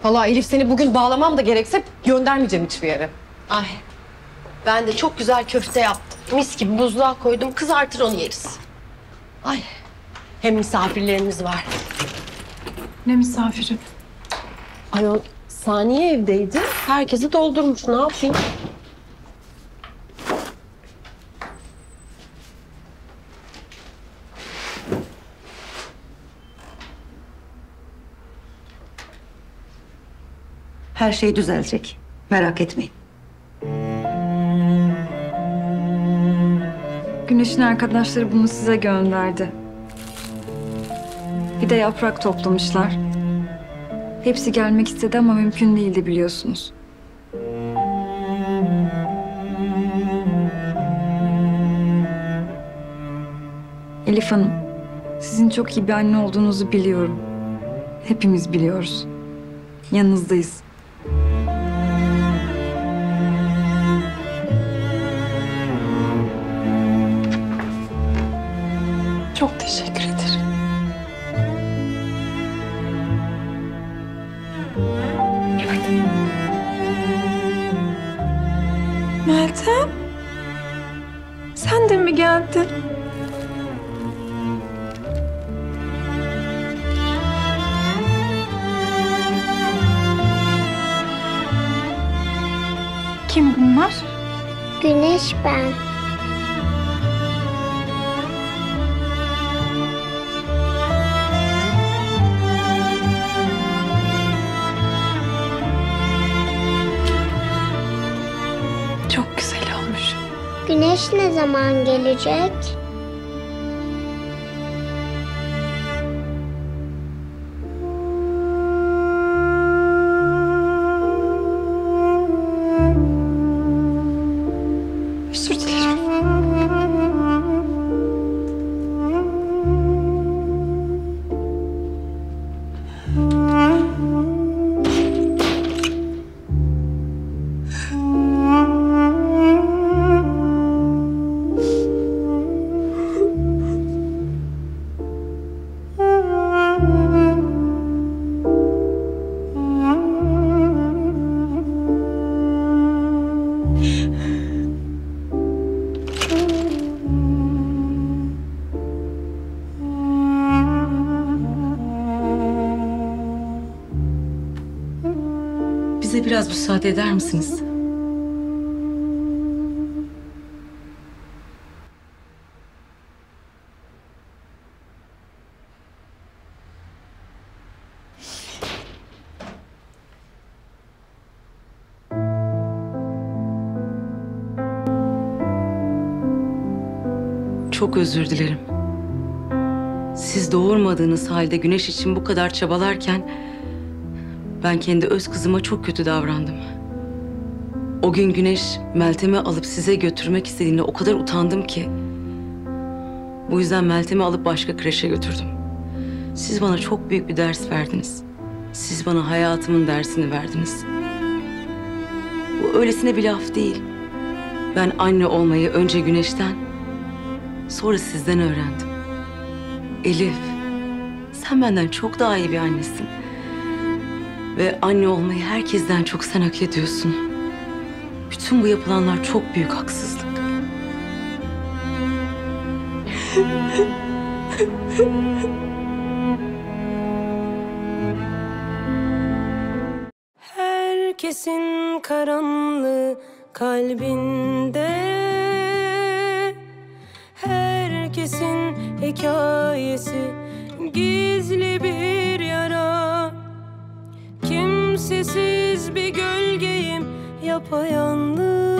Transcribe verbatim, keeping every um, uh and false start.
Vallahi Elif, seni bugün bağlamam da gerekse göndermeyeceğim hiçbir yere. Ay, ben de çok güzel köfte yaptım. Mis gibi buzluğa koydum, kızartır onu yeriz. Ay, hem misafirlerimiz var. Ne misafiri? Ay, o Saniye evdeydi. Herkesi doldurmuş, ne yapayım? Her şey düzelecek. Merak etmeyin. Güneş'in arkadaşları bunu size gönderdi. Bir de yaprak toplamışlar. Hepsi gelmek istedi ama mümkün değildi biliyorsunuz. Elif Hanım, sizin çok iyi bir anne olduğunuzu biliyorum. Hepimiz biliyoruz. Yanınızdayız. Çok teşekkür ederim. Meltem, sen de mi geldin? Kim bunlar? Güneş ben. Çok güzel olmuş. Güneş ne zaman gelecek? Özür dilerim. Bize biraz müsaade eder misiniz? Çok özür dilerim. Siz doğurmadığınız halde Güneş için bu kadar çabalarken ben kendi öz kızıma çok kötü davrandım. O gün Güneş Meltem'i alıp size götürmek istediğinde o kadar utandım ki. Bu yüzden Meltem'i alıp başka kreşe götürdüm. Siz bana çok büyük bir ders verdiniz. Siz bana hayatımın dersini verdiniz. Bu öylesine bir laf değil. Ben anne olmayı önce Güneş'ten, sonra sizden öğrendim. Elif, sen benden çok daha iyi bir annesin. Ve anne olmayı herkesten çok sen hak ediyorsun. Bütün bu yapılanlar çok büyük haksızlık. Herkesin karanlığı kalbinde, herkesin hikayesi gizli bir yara. Kimsesiz bir gölgeyim yapayalnız.